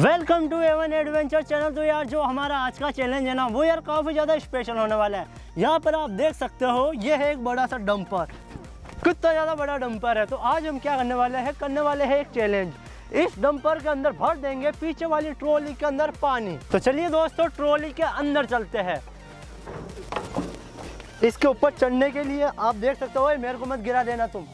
Welcome to Avon adventure channel. तो यार जो हमारा आज का चैलेंज है ना वो यार काफ़ी ज़्यादा स्पेशल होने वाला है। यहाँ पर आप देख सकते हो ये है एक बड़ा सा डंपर, कितना ज़्यादा बड़ा डंपर है। तो आज हम क्या करने वाले हैं एक चैलेंज। इस डंपर के अंदर भर देंगे पीछे वाली ट्रॉली के अंदर पानी। तो चलिए दोस्तों ट्रॉली के अंदर चलते हैं। इसके ऊपर चढ़ने के लिए आप देख सकते हो, मेरे को मत गिरा देना तुम।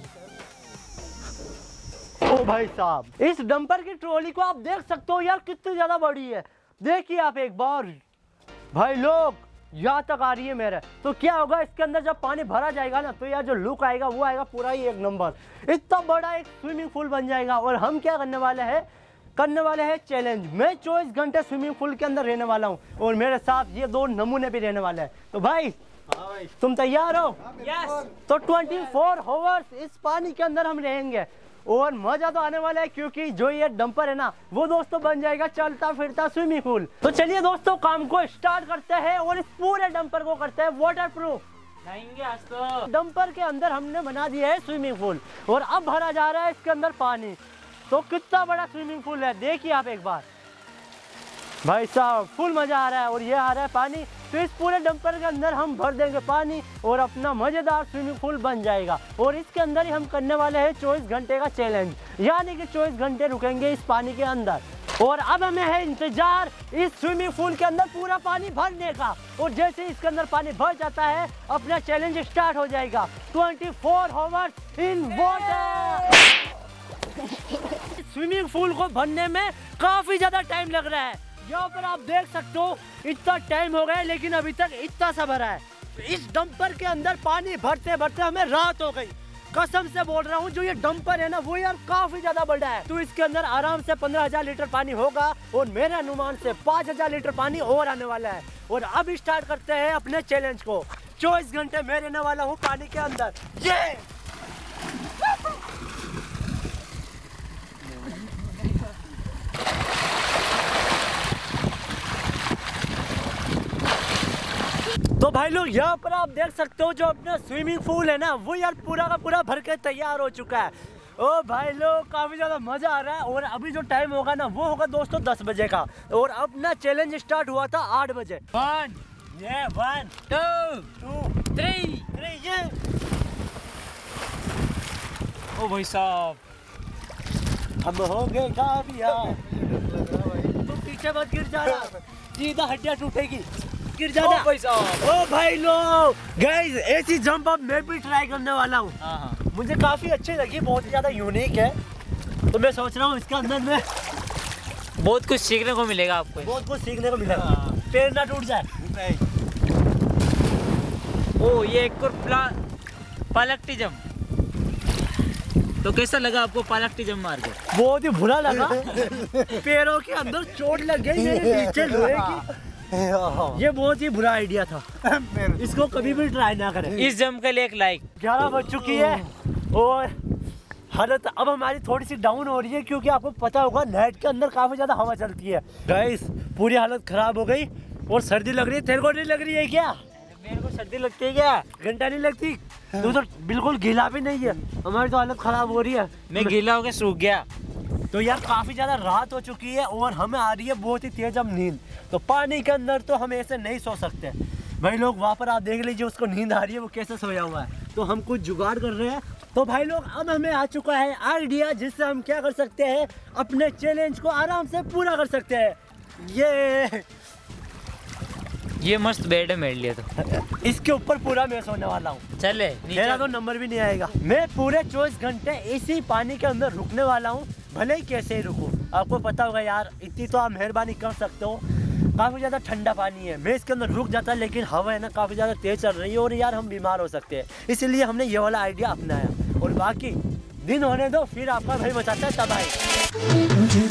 ओ भाई साहब, इस डंपर की ट्रॉली को आप देख सकते हो यार कितनी ज्यादा बड़ी है। देखिए आप एक बार, भाई लोग यहाँ तक आ रही है मेरे। तो क्या होगा इसके अंदर जब पानी भरा जाएगा ना तो यार जो लुक आएगा वो आएगा पूरा ही एक नंबर। इतना बड़ा एक स्विमिंग पूल बन जाएगा। और हम क्या करने वाले हैं चैलेंज। मैं 24 घंटे स्विमिंग पूल के अंदर रहने वाला हूँ और मेरे साथ ये दो नमूने भी रहने वाले हैं। तो भाई तुम तैयार हो? यस। तो 24 आवर्स इस पानी के अंदर हम रहेंगे और मजा तो आने वाला है, क्योंकि जो ये डंपर है ना वो दोस्तों बन जाएगा चलता फिरता स्विमिंग पूल। तो चलिए दोस्तों काम को स्टार्ट करते हैं और इस पूरे डंपर को करते हैं वाटर प्रूफ। नहाएंगे आज तो। डंपर के अंदर हमने बना दिया है स्विमिंग पूल और अब भरा जा रहा है इसके अंदर पानी। तो कितना बड़ा स्विमिंग पूल है देखिए आप एक बार, भाई साहब फुल मजा आ रहा है। और ये आ रहा है पानी, तो इस पूरे डंपर के अंदर हम भर देंगे पानी और अपना मजेदार स्विमिंग पूल बन जाएगा। और इसके अंदर ही हम करने वाले हैं 24 घंटे का चैलेंज, यानी कि 24 घंटे रुकेंगे इस पानी के अंदर। और अब हमें है इंतजार इस स्विमिंग पूल के अंदर पूरा पानी भरने का। और जैसे इसके अंदर पानी भर जाता है अपना चैलेंज स्टार्ट हो जाएगा 24 hours in water. Swimming pool को भरने में काफी ज्यादा टाइम लग रहा है। यहाँ पर आप देख सकते हो इतना टाइम हो गया लेकिन अभी तक इतना सा भरा है। इस डंपर के अंदर पानी भरते भरते हमें रात हो गई। कसम से बोल रहा हूँ, जो ये डंपर है ना वो यार काफी ज्यादा बड़ा है। तो इसके अंदर आराम से 15,000 लीटर पानी होगा और मेरे अनुमान से 5,000 लीटर पानी और आने वाला है। और अब स्टार्ट करते हैं अपने चैलेंज को। 24 घंटे मैं रहने वाला हूँ पानी के अंदर। ये तो भाई लोग यहाँ पर आप देख सकते हो जो अपना स्विमिंग पूल है ना वो यार पूरा का पूरा भर के तैयार हो चुका है। ओ भाई लोग काफी ज्यादा मजा आ रहा है। और अभी जो टाइम होगा ना वो होगा दोस्तों 10 बजे का। और अपना चैलेंज स्टार्ट हुआ था 8 बजे। 1 2 3 ये ओ भाई साहब, हम हो गए कामयाब। तुम पीछे मत गिर जाना, सीधा हड्डियां टूटेगी, गिर जाना। ओ भाई साहब। ओ भाई लोग गाइस ऐसी जंप अब मैं भी ट्राई करने वाला हूँ। हाँ। मुझे काफी अच्छी लगी, बहुत ही ज्यादा यूनिक है। तो मैं सोच रहा हूँ इसके अंदर में बहुत कुछ सीखने को मिलेगा आपको। बहुत कुछ सीखने को मिलेगा। पैर ना टूट जाए। ओ ये एक और पालकटी जंप। तो कैसा लगा आपको पालकटी जंप मार के? बहुत ही बुरा लगा। पैरों के अंदर चोट लग गई मेरे नीचे लोहे की। ये बहुत ही बुरा आइडिया था। इसको कभी भी ट्राई ना करें। इस जंप के लिए एक लाइक। 11 बज चुकी है और हालत अब हमारी थोड़ी सी डाउन हो रही है, क्योंकि आपको पता होगा नाइट के अंदर काफी ज्यादा हवा चलती है। गाइस पूरी हालत खराब हो गई और सर्दी लग रही है। तेरे को नहीं लग रही है क्या? मेरे को सर्दी लगती है क्या? घंटा नहीं लगती? तू तो बिल्कुल गीला भी नहीं है। हमारी तो हालत खराब हो रही है। मैं गीला होकर सूख गया। तो यार काफी ज्यादा रात हो चुकी है और हमें आ रही है बहुत ही तेज अब नींद। तो पानी के अंदर तो हम ऐसे नहीं सो सकते। भाई लोग वहाँ पर आप देख लीजिए उसको नींद आ रही है, वो कैसे सोया हुआ है। तो हम कुछ जुगाड़ कर रहे हैं। तो भाई लोग अब हमें आ चुका है आइडिया, जिससे हम क्या कर सकते हैं अपने चैलेंज को आराम से पूरा कर सकते हैं। ये मस्त बेड है मेरे लिए। तो इसके ऊपर पूरा मैं सोने वाला हूँ। चले मेरा तो नंबर भी नहीं आएगा। मैं पूरे 24 घंटे इसी पानी के अंदर रुकने वाला हूँ, भले ही कैसे ही रुकूँ। आपको पता होगा यार, इतनी तो आप मेहरबानी कर सकते हो। काफ़ी ज़्यादा ठंडा पानी है, मैं इसके अंदर रुक जाता, लेकिन हवा है ना काफ़ी ज़्यादा तेज़ चल रही है और यार हम बीमार हो सकते हैं। इसीलिए हमने ये वाला आइडिया अपनाया। और बाकी दिन होने दो, फिर आपका भाई मचाता है तबाही।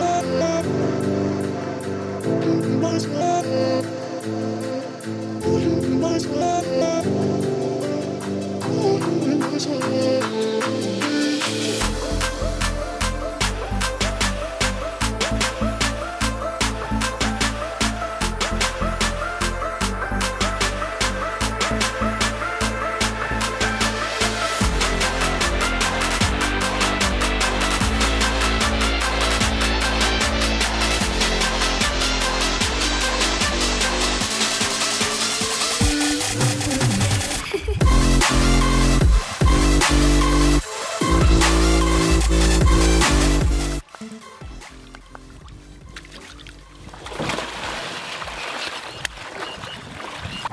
Most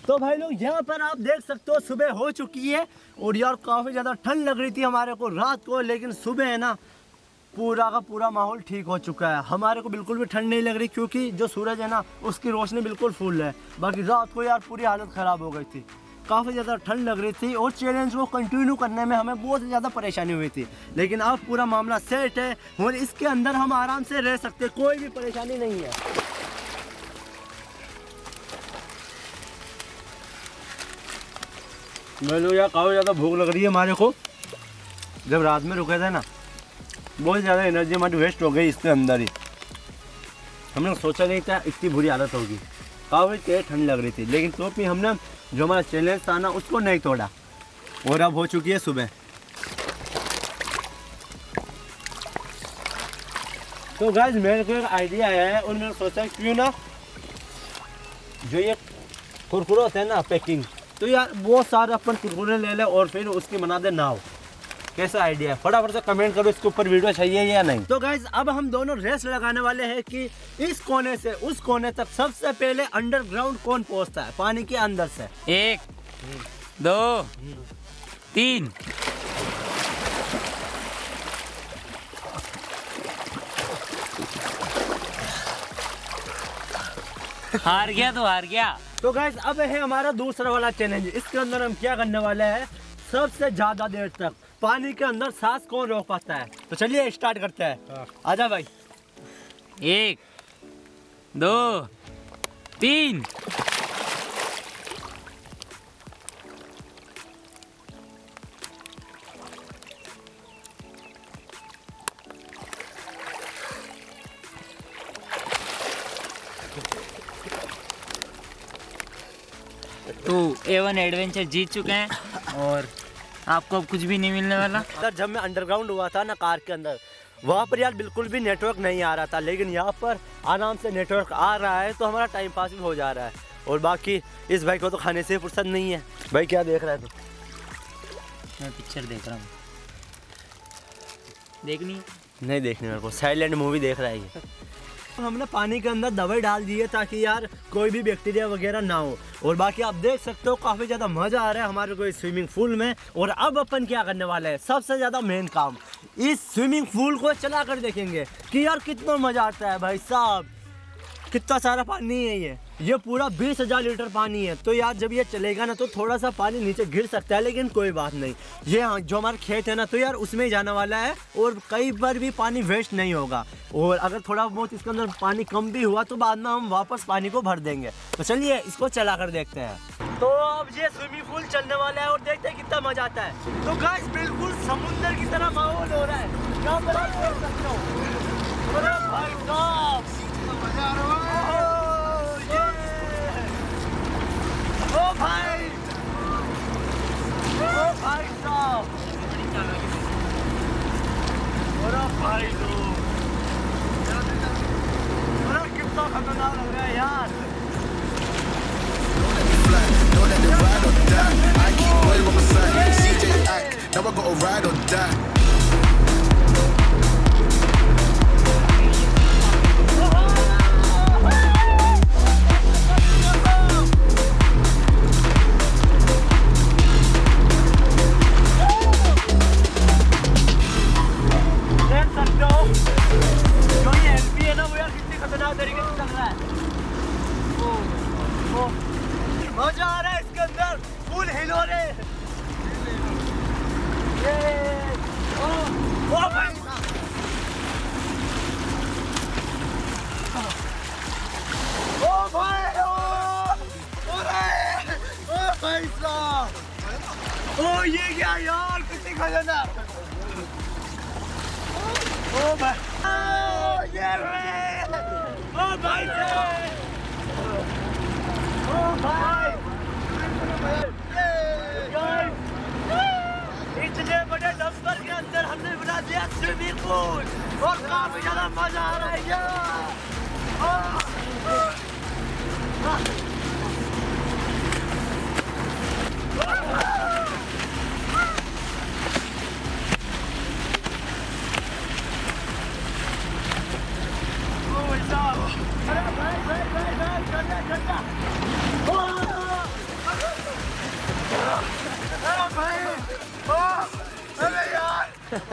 तो भाई लोग यहाँ पर आप देख सकते हो सुबह हो चुकी है और यार काफ़ी ज़्यादा ठंड लग रही थी हमारे को रात को, लेकिन सुबह है ना पूरा का पूरा माहौल ठीक हो चुका है। हमारे को बिल्कुल भी ठंड नहीं लग रही क्योंकि जो सूरज है ना उसकी रोशनी बिल्कुल फुल है। बाकी रात को यार पूरी हालत ख़राब हो गई थी, काफ़ी ज़्यादा ठंड लग रही थी और चैलेंज को कंटिन्यू करने में हमें बहुत ज़्यादा परेशानी हुई थी। लेकिन अब पूरा मामला सेट है और इसके अंदर हम आराम से रह सकते, कोई भी परेशानी नहीं है। मैं लोग यार काफ़ी ज़्यादा भूख लग रही है हमारे को। जब रात में रुके थे ना बहुत ज़्यादा एनर्जी हमारी वेस्ट हो गई इसके अंदर ही। हमने सोचा नहीं था इतनी बुरी हालत होगी, काफ़ी तेज ठंड लग रही थी, लेकिन तो भी हमने जो हमारा चैलेंज था ना उसको नहीं तोड़ा और अब हो चुकी है सुबह। तो गाइस मेरे को एक आइडिया आया है और मैंने सोचा क्यों ना जो ये कुरकुरे होते हैं ना पैकिंग, तो यार बहुत सारे अपन कुरकुरे ले ले और फिर उसकी बना दे नाव। कैसा आइडिया है? फटाफट से कमेंट करो इसके ऊपर वीडियो चाहिए या नहीं। तो गाइस अब हम दोनों रेस लगाने वाले हैं कि इस कोने से उस कोने तक सबसे पहले अंडरग्राउंड कौन पहुंचता है पानी के अंदर से। 1 2 3। हार गया तो हार गया। तो गाइस अब है हमारा दूसरा वाला चैलेंज। इसके अंदर हम क्या करने वाले हैं, सबसे ज्यादा देर तक पानी के अंदर सांस कौन रोक पाता है। तो चलिए स्टार्ट करते हैं। आजा भाई। 1 2 3। तो A1 एडवेंचर जीत चुके हैं और आपको अब कुछ भी नहीं मिलने वाला। जब मैं अंडरग्राउंड हुआ था ना कार के अंदर, वहाँ पर यार बिल्कुल भी नेटवर्क नहीं आ रहा था, लेकिन यहाँ पर आराम से नेटवर्क आ रहा है, तो हमारा टाइम पास भी हो जा रहा है। और बाकी इस भाई को तो खाने से फुर्सत नहीं है। भाई क्या देख रहा है तू? मैं पिक्चर देख रहा हूँ। देखनी नहीं देखनी मेरे को, साइलेंट मूवी देख रहा है ये। हमने पानी के अंदर दवाई डाल दी है ताकि यार कोई भी बैक्टीरिया वगैरह ना हो। और बाकी आप देख सकते हो काफ़ी ज़्यादा मज़ा आ रहा है हमारे को इस स्विमिंग पूल में। और अब अपन क्या करने वाले हैं, सबसे ज़्यादा मेन काम, इस स्विमिंग पूल को चला कर देखेंगे कि यार कितना मज़ा आता है। भाई साहब कितना सारा पानी है ये पूरा 20,000 लीटर पानी है। तो यार जब ये चलेगा ना तो थोड़ा सा पानी नीचे गिर सकता है, लेकिन कोई बात नहीं। ये जो हमारा खेत है ना तो यार उसमें ही जाने वाला है और कई बार भी पानी वेस्ट नहीं होगा। और अगर थोड़ा बहुत इसके अंदर पानी कम भी हुआ तो बाद में हम वापस पानी को भर देंगे। तो चलिए इसको चला कर देखते हैं। तो अब ये स्विमिंग पूल चलने वाला है और देखते हैं कितना मजा आता है। तो गाइस बिल्कुल समुंदर की तरह माहौल हो रहा है, यहाँ पर आप देख सकते हो। अरे भाई साहब मजा आ रहा है। ओ भाई, ओ भाई साहब, अरे भाई लोग, अरे कितना खतरनाक लग रहा है यार। मजा आ रहा है इसके अंदर, फुल हिल हो रहे। ओ भाई, ओ भाई, ओ भाई साहब, ओ ये क्या यार, कितनी खतरनाक। ओ भाई, ये ओ भाई साहब, ओ भाई, इतने बड़े डंपर के अंदर हमने बना दिया स्विमिंग पूल और काफी ज्यादा मजा आ रहा है यार। भाई, अरे यार,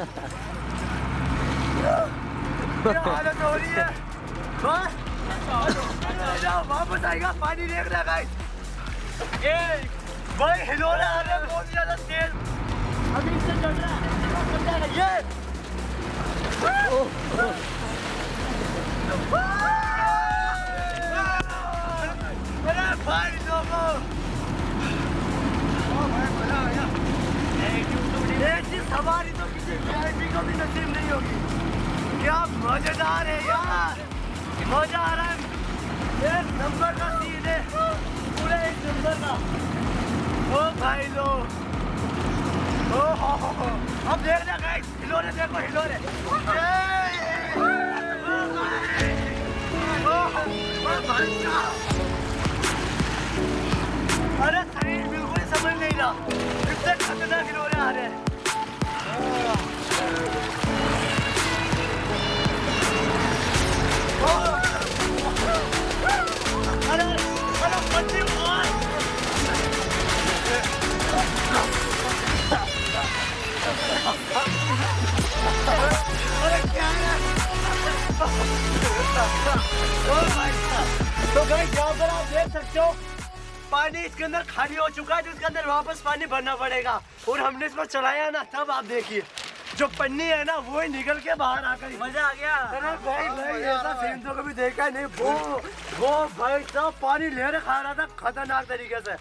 क्या हालत हो रही है? वापस आएगा, पानी देख रहा गाइस। भाई हिलोरा आ रहा है बहुत ज्यादा तेज, अभी इससे चल रहा है ये। अरे भाई लोगों, ऐसी सवारी तो किसी वीआईपी को भी नसीब नहीं होगी। क्या मजेदार है यार, मजा आ रहा है। एक नंबर का सीन है, पूरे एक नंबर का। ओ भाई लोग, ओ हो, अब देखना गाइस, हिलोरे देखो, हिलोरे। अरे शरीर बिल्कुल समझ नहीं रहा, इतने खतरनाक हिलोरे आ रहे हैं। अरे अरे बच्ची मार, अरे क्या है? तो गाइस यहाँ पर आप देख सकते हो पानी इसके अंदर खाली हो चुका है, तो इसके अंदर वापस पानी भरना पड़ेगा। और हमने इसको चलाया ना, तब आप देखिए जो पन्नी है ना वो ही निकल के बाहर आकर मजा आ गया। अरे भाई भाई ऐसा सीन तो कभी देखा नहीं। वो भाई साहब पानी लहरें खा रहा था खतरनाक तरीके से।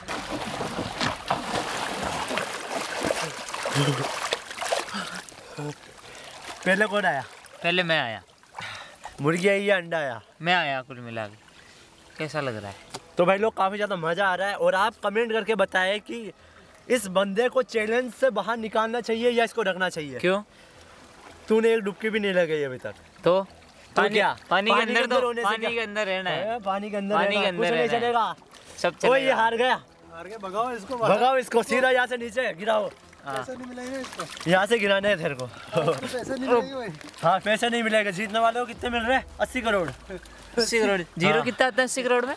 पहले कौन आया? पहले मैं आया। मुर्गी आई या अंडा आया? मैं आया कुल मिला के। कैसा लग रहा है? तो भाई लोग काफ़ी ज़्यादा मज़ा आ रहा है। और आप कमेंट करके बताएं कि इस बंदे को चैलेंज से बाहर निकालना चाहिए या इसको रखना चाहिए। क्यों? तूने एक डुबकी भी नहीं लगाई अभी तक। तो पानी क्या? पानी के अंदर तो होने से पानी के अंदर रहना है। पानी के अंदर पानी के अंदर कुछ नहीं चलेगा। सब कोई चलेगा। हार गया, भगाओ इसको, भगाओ इसको सीधा यहाँ से नीचे गिराओ। पैसे नहीं मिलेंगे इसको, यहाँ से गिराने है तेरे को। पैसे नहीं मिलेंगे भाई। हाँ पैसे नहीं मिलेगा। जीतने वाले को कितने मिल रहे हैं? 80 करोड़। 80 करोड़। जीरो हाँ। कितना आता है 80 करोड़ में?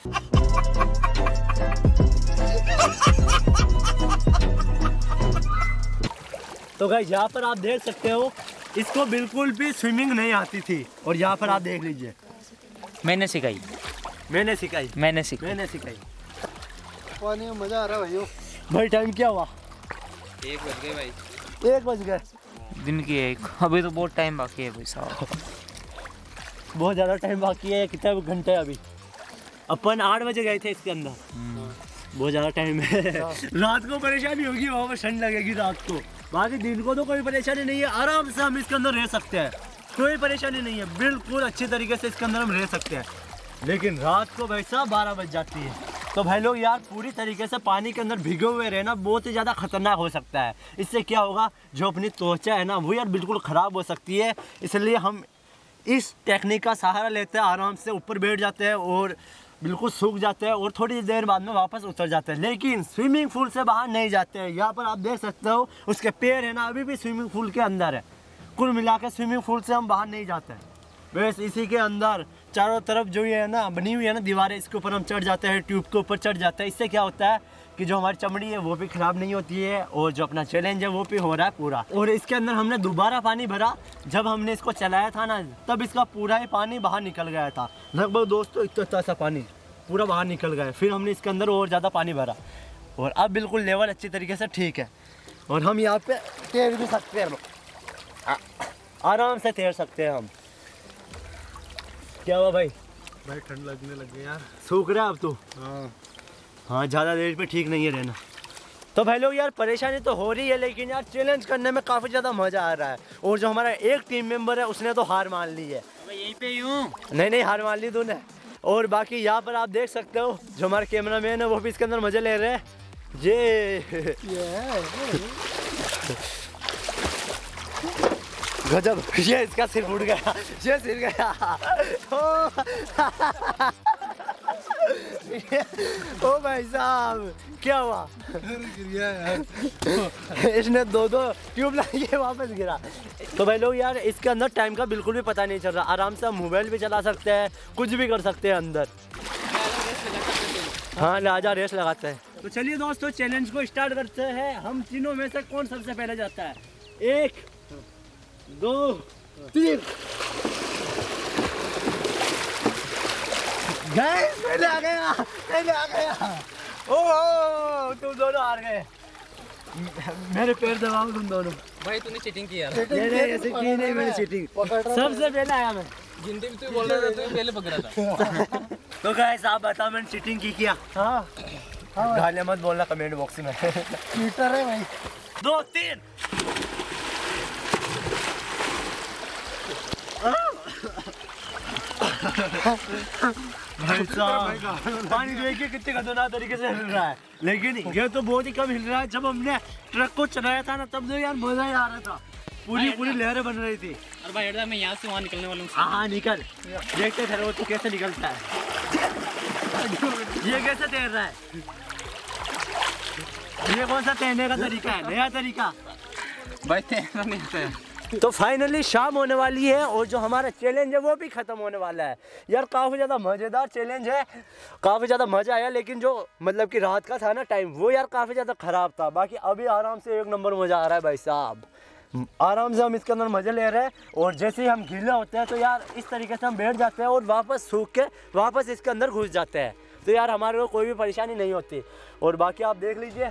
तो गाइस यहाँ पर आप देख सकते हो इसको बिल्कुल भी स्विमिंग नहीं आती थी। और यहाँ पर आप देख लीजिए, मैंने सिखाई। मैंने सिखाई। मैंने सिखाई। मैंने सिखाई। पानी में मजा आ रहा है भाइयों। भाई टाइम क्या हुआ? 1 बज गए भाई। 1 बज गए। दिन की 1। अभी तो बहुत टाइम बाकी है भाई साहब। बहुत ज़्यादा टाइम बाकी है। कितने घंटे अभी? अपन 8 बजे गए थे इसके अंदर। बहुत ज़्यादा टाइम है। रात को परेशानी होगी, वहाँ पर ठंड लगेगी रात को। बाकी दिन को तो कोई परेशानी नहीं है, आराम से हम इसके अंदर रह सकते हैं, कोई परेशानी नहीं है। बिल्कुल अच्छी तरीके से इसके अंदर हम रह सकते हैं। लेकिन रात को भाई साहब 12 बज जाती है। तो भाई लोग यार पूरी तरीके से पानी के अंदर भिगे हुए रहना बहुत ही ज़्यादा खतरनाक हो सकता है। इससे क्या होगा, जो अपनी त्वचा है ना वो यार बिल्कुल ख़राब हो सकती है। इसलिए हम इस टेक्निक का सहारा लेते हैं, आराम से ऊपर बैठ जाते हैं और बिल्कुल सूख जाते हैं और थोड़ी देर बाद में वापस उतर जाते हैं। लेकिन स्विमिंग पूल से बाहर नहीं जाते हैं। यहाँ पर आप देख सकते हो उसके पैर है ना अभी भी स्विमिंग पूल के अंदर है। कुल मिला के स्विमिंग पूल से हम बाहर नहीं जाते हैं, बस इसी के अंदर चारों तरफ जो ये है ना बनी हुई है ना दीवारें, इसके ऊपर हम चढ़ जाते हैं, ट्यूब के ऊपर चढ़ जाते हैं। इससे क्या होता है कि जो हमारी चमड़ी है वो भी ख़राब नहीं होती है और जो अपना चैलेंज है वो भी हो रहा है पूरा। और इसके अंदर हमने दोबारा पानी भरा, जब हमने इसको चलाया था ना तब इसका पूरा ही पानी बाहर निकल गया था। लगभग दोस्तों इतना सा पानी पूरा बाहर निकल गया। फिर हमने इसके अंदर और ज़्यादा पानी भरा और अब बिल्कुल लेवल अच्छी तरीके से ठीक है। और हम यहाँ पे तैर भी सकते हैं, आराम से तैर सकते हैं हम। क्या हुआ भाई? भाई ठंड लगने लग गई यार। सूख रहा है अब तो। हाँ ज़्यादा देर पे ठीक नहीं है रहना। तो भाई लोग यार परेशानी तो हो रही है, लेकिन यार चैलेंज करने में काफ़ी ज़्यादा मज़ा आ रहा है। और जो हमारा एक टीम मेंबर है उसने तो हार मान ली है। यहीं पे यूं? नहीं हार मान ली तूने। और बाकी यहाँ पर आप देख सकते हो जो हमारे कैमरा मैन है वो भी इसके अंदर मज़े ले रहे हैं। ये गजब, ये इसका सिर उड़ गया, ये सिर गया। ओ भाई साहब क्या हुआ? गिर गया यार। इसने दो ट्यूब लगाई वापस गिरा। तो भाई लोग यार इसके अंदर टाइम का बिल्कुल भी पता नहीं चल रहा। आराम से हम मोबाइल भी चला सकते हैं, कुछ भी कर सकते हैं अंदर। हाँ लिहाजा रेस लगाते हैं। तो चलिए दोस्तों चैलेंज को स्टार्ट करते हैं। हम तीनों में से कौन सबसे पहले जाता है? 1 2 3। गाइस पहले आ गया, पहले आ गया। ओह तुम दोनों हार गए। मेरे पैर दबाओ तुम दोनों। भाई तूने चीटिंग की यार। नहीं ऐसे की नहीं, मैंने चीटिंग सबसे पहले आया मैं। हिंदी में तू बोल रहा था, तू पहले पकड़ा था। तो गाइस आप बताओ मैंने चीटिंग की क्या? हाँ गालियाँ मत बोलना कमेंट बॉक्स में। चीटर है भाई। 2 3। भाई साहब पानी देखिए कितने खतरनाक तरीके से हिल रहा है, लेकिन ये तो बहुत ही कम हिल रहा है। जब हमने ट्रक को चलाया था ना तब तो यार मजा ही आ रहा था, पूरी लहरें बन रही थी। और भाई हटदा मैं यहाँ से वहाँ निकलने वाला हूँ। हाँ निकल, देखते थे वो तू कैसे निकलता है। ये कैसे तैर रहा है? ये कौन सा तैरने का तरीका है? नया तरीका। भाई तैरना नहीं आता है। तो फाइनली शाम होने वाली है और जो हमारा चैलेंज है वो भी ख़त्म होने वाला है। यार काफ़ी ज़्यादा मज़ेदार चैलेंज है, काफ़ी ज़्यादा मज़ा आया, लेकिन जो मतलब कि रात का था ना टाइम वो यार काफ़ी ज़्यादा ख़राब था। बाकी अभी आराम से 1 नंबर मज़ा आ रहा है भाई साहब। आराम से हम इसके अंदर मज़े ले रहे हैं और जैसे ही हम गीले होते हैं तो यार इस तरीके से हम बैठ जाते हैं और वापस सूख के वापस इसके अंदर घुस जाते हैं, तो यार हमारे को कोई भी परेशानी नहीं होती। और बाकी आप देख लीजिए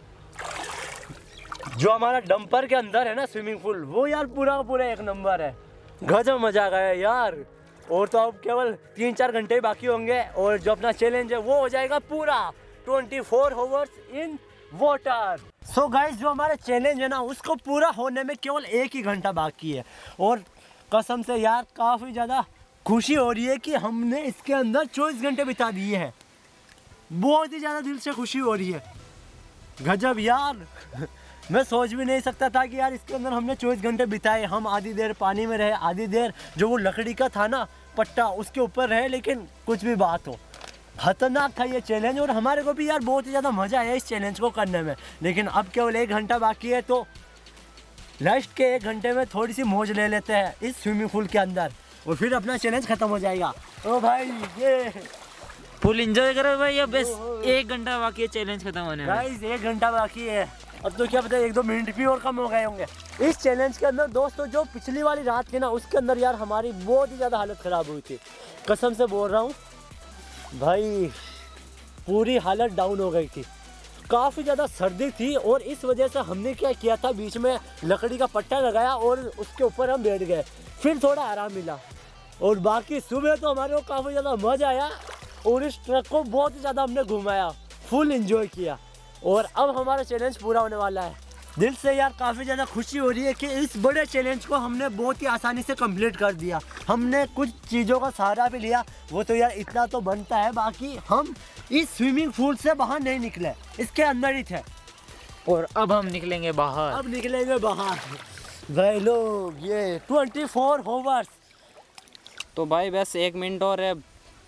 जो हमारा डंपर के अंदर है ना स्विमिंग पूल, वो यार पूरा 1 नंबर है। गजब मजा आ गया यार। और तो अब केवल 3-4 घंटे बाकी होंगे और जो अपना चैलेंज है वो हो जाएगा पूरा 24 hours in water. So guys जो हमारा चैलेंज है ना उसको पूरा होने में केवल 1 ही घंटा बाकी है और कसम से यार काफ़ी ज़्यादा खुशी हो रही है कि हमने इसके अंदर 24 घंटे बिता दिए हैं। बहुत ही ज़्यादा दिल से खुशी हो रही है। गजब यार। मैं सोच भी नहीं सकता था कि यार इसके अंदर हमने 24 घंटे बिताए। हम आधी देर पानी में रहे, आधी देर जो वो लकड़ी का था ना पट्टा उसके ऊपर रहे, लेकिन कुछ भी बात हो खतरनाक था ये चैलेंज और हमारे को भी यार बहुत ही ज़्यादा मज़ा आया इस चैलेंज को करने में। लेकिन अब केवल 1 घंटा बाकी है तो लास्ट के 1 घंटे में थोड़ी सी मौज ले लेते हैं इस स्विमिंग पूल के अंदर और फिर अपना चैलेंज ख़त्म हो जाएगा। ओ भाई ये फुल एंजॉय करो भाई। अब बस 1 घंटा बाकी है चैलेंज खत्म होने में। गाइस 1 घंटा बाकी है। अब तो क्या पता 1-2 मिनट भी और कम हो गए होंगे इस चैलेंज के अंदर। दोस्तों जो पिछली वाली रात थी ना उसके अंदर यार हमारी बहुत ही ज़्यादा हालत ख़राब हुई थी, कसम से बोल रहा हूँ भाई, पूरी हालत डाउन हो गई थी। काफ़ी ज़्यादा सर्दी थी और इस वजह से हमने क्या किया था, बीच में लकड़ी का पट्टा लगाया और उसके ऊपर हम बैठ गए, फिर थोड़ा आराम मिला। और बाकी सुबह तो हमारे को काफ़ी ज़्यादा मज़ा आया और इस ट्रक को बहुत ही ज़्यादा हमने घुमाया, फुल एंजॉय किया और अब हमारा चैलेंज पूरा होने वाला है। दिल से यार काफ़ी ज़्यादा खुशी हो रही है कि इस बड़े चैलेंज को हमने बहुत ही आसानी से कंप्लीट कर दिया। हमने कुछ चीज़ों का सहारा भी लिया, वो तो यार इतना तो बनता है। बाकी हम इस स्विमिंग पूल से बाहर नहीं निकले, इसके अंदर ही थे और अब हम निकलेंगे बाहर। अब निकलेंगे बाहर भाई लोग। ये 24 आवर्स। तो भाई बस 1 मिनट और है।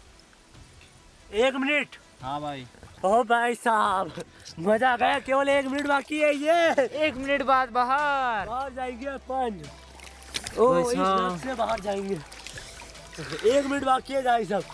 1 मिनट? हाँ भाई। ओ भाई साहब मजा आ गया, केवल 1 मिनट बाकी है। ये 1 मिनट बाद बाहर जाएंगे अपन। ओ इस ट्रक से बाहर जाएंगे। 1 मिनट बाकी है गाइस। सब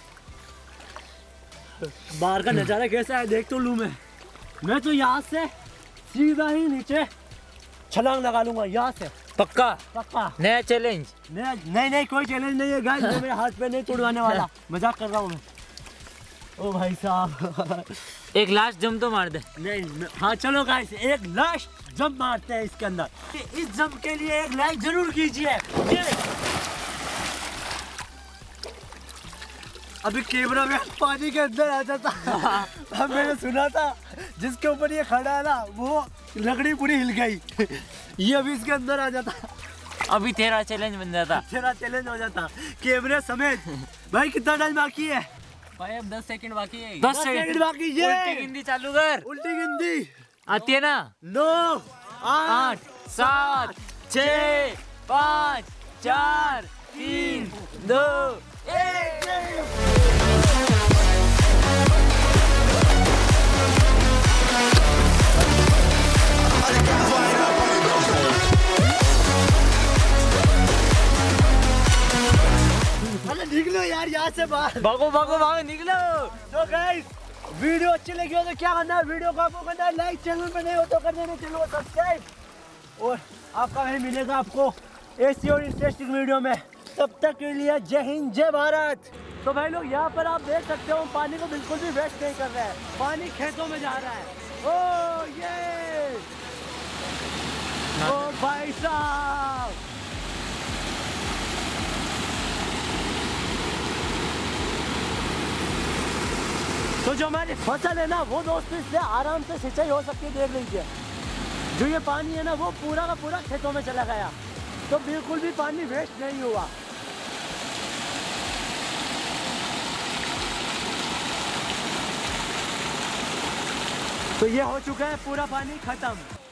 बाहर का नज़ारा कैसा है देख तो लूँ मैं तो यहाँ से सीधा ही नीचे छलांग लगा लूंगा यहाँ से। पक्का? पक्का। नया चैलेंज? नहीं कोई चैलेंज नहीं है गाइस, मेरे हाथ पे नहीं तोड़वाने वाला, मजाक कर रहा हूँ मैं। ओ भाई साहब एक लास्ट जंप तो मार दे। नहीं हाँ चलो गाइस एक लास्ट जंप मारते हैं इसके अंदर। इस जंप के लिए एक लाइक जरूर कीजिए। अभी कैमरा में पानी के अंदर आ जाता। अब मैंने सुना था जिसके ऊपर ये खड़ा है ना वो लकड़ी पूरी हिल गई। ये अभी इसके अंदर आ जाता, अभी तेरा चैलेंज बन जाता। तेरा चैलेंज हो जाता कैमरे समेत। भाई कितना टाइम बाकी है? भाई अब 10 सेकंड बाकी है। 10 सेकंड बाकी है। उल्टी गिनती चालू कर। उल्टी गिनती आती है ना? 9 8 7 6 5 4 3 2 1। निकलो यार यहाँ से बाहर। भागो भागो भागो निकलो। तो गाइस वीडियो अच्छी लगी हो तो क्या करना है, वीडियो को आपको करना है लाइक, चैनल पर नहीं हो तो कर देना चैनल को सब्सक्राइब। और आपका वही मिलेगा आपको ऐसी और इंटरेस्टिंग वीडियो में। तब तक के लिए जय हिंद जय भारत। तो भाई लोग यहाँ पर आप देख सकते हो पानी को बिल्कुल भी वेस्ट नहीं कर रहा है, पानी खेतों में जा रहा है। ओ ये ओ भाई साहब, तो जो हमारी फसल है ना वो दोस्तों इससे आराम से सिंचाई हो सकती है। देख लीजिए जो ये पानी है ना वो पूरा का पूरा खेतों में चला गया, तो बिल्कुल भी पानी वेस्ट नहीं हुआ। तो ये हो चुका है पूरा पानी खत्म।